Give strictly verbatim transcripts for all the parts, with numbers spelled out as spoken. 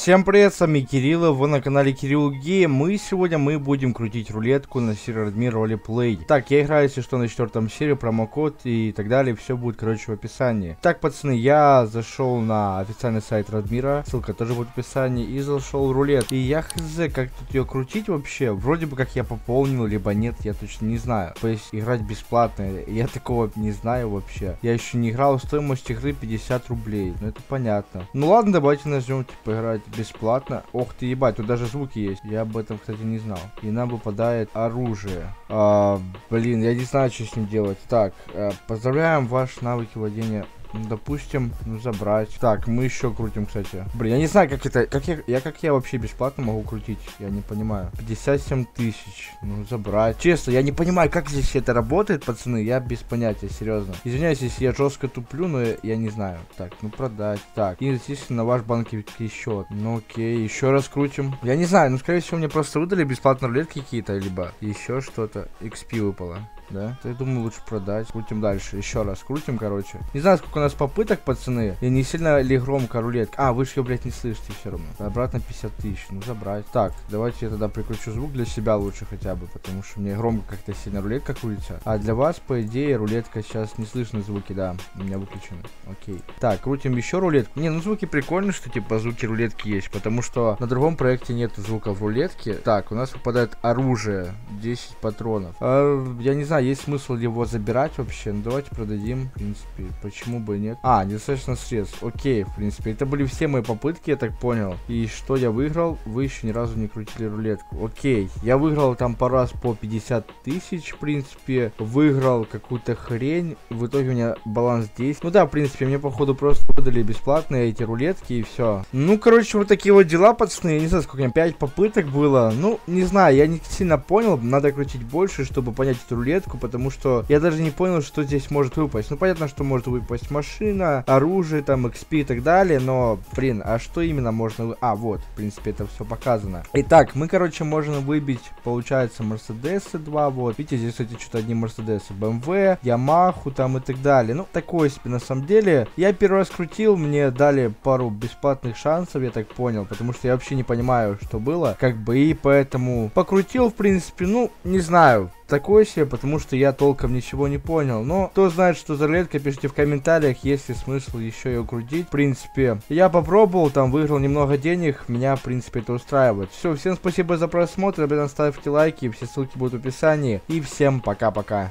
Всем привет, с вами Кирилл, вы на канале Кирилл Гейм. Мы сегодня мы будем крутить рулетку на сервере Радмир Ролеплей. Так, я играю, если что, на четвертом серии, промокод и так далее, все будет, короче, в описании. Так, пацаны, я зашел на официальный сайт Радмира, ссылка тоже будет в описании, и зашел в рулет. И я хз, как тут ее крутить вообще, вроде бы как я пополнил, либо нет, я точно не знаю. То есть играть бесплатно, я такого не знаю вообще. Я еще не играл, стоимость игры пятьдесят рублей, ну это понятно. Ну ладно, давайте нажмем, типа, играть бесплатно. Ох ты, ебать, тут даже звуки есть. Я об этом, кстати, не знал. И нам выпадает оружие. А, блин, я не знаю, что с ним делать. Так, а, поздравляем ваши навыки владения. Ну, допустим, ну, забрать. Так, мы еще крутим, кстати. Блин, я не знаю, как это... Как я, я, как я вообще бесплатно могу крутить? Я не понимаю. пятьдесят семь тысяч. Ну, забрать. Честно, я не понимаю, как здесь это работает, пацаны. Я без понятия, серьезно. Извиняюсь, если я жестко туплю, но я, я не знаю. Так, ну, продать. Так, и, естественно, на ваш банковский счет. Ну, окей, еще раз крутим. Я не знаю, ну, скорее всего, мне просто выдали бесплатно рулетки какие-то, либо еще что-то. икс пи выпало. Да? То я думаю, лучше продать. Крутим дальше. Еще раз крутим, короче. Не знаю, сколько у нас попыток, пацаны. И не сильно ли громко рулетка. А, вы же ее, блядь, не слышите все равно. Обратно пятьдесят тысяч. Ну, забрать. Так, давайте я тогда прикручу звук для себя лучше хотя бы. Потому что мне громко как-то сильно рулетка крутится. А для вас, по идее, рулетка сейчас не слышно звуки, да. У меня выключены. Окей. Так, крутим еще рулетку. Не, ну звуки прикольные, что типа звуки рулетки есть. Потому что на другом проекте нет звуков рулетки. Так, у нас выпадает оружие. десять патронов. А, я не знаю, есть смысл его забирать вообще? Ну давайте продадим, в принципе, почему бы и нет. А, недостаточно средств, окей, в принципе, это были все мои попытки, я так понял. И что я выиграл? Вы еще ни разу не крутили рулетку. Окей, я выиграл там пару раз по пятьдесят тысяч, в принципе, выиграл какую-то хрень, в итоге у меня баланс десять. Ну да, в принципе, мне походу просто выдали бесплатные эти рулетки и все. Ну, короче, вот такие вот дела, пацаны, я не знаю, сколько у меня, пять попыток было. Ну, не знаю, я не сильно понял, надо крутить больше, чтобы понять эту рулетку, потому что я даже не понял, что здесь может выпасть. Ну, понятно, что может выпасть машина, оружие, там, икс пи и так далее, но, блин, а что именно можно... Вы... А, вот, в принципе, это все показано. Итак, мы, короче, можем выбить, получается, Мерседесы два, вот. Видите, здесь, кстати, что-то одни Мерседесы, бэ эм вэ, Ямаху, там, и так далее. Ну, такое себе, на самом деле. Я первый раз крутил, мне дали пару бесплатных шансов, я так понял, потому что я вообще не понимаю, что было, как бы, и поэтому покрутил, в принципе, ну, не знаю, такое себе, потому что я толком ничего не понял. Но кто знает, что за рулетка, пишите в комментариях, есть ли смысл еще ее крутить. В принципе, я попробовал, там выиграл немного денег, меня, в принципе, это устраивает. Все, всем спасибо за просмотр, ребята, ставьте лайки, все ссылки будут в описании. И всем пока-пока.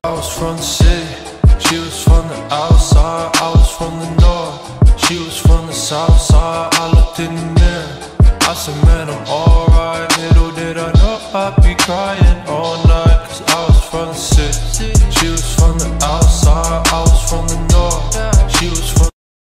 I'd be crying all night, cause I was from the city. She was from the outside, I was from the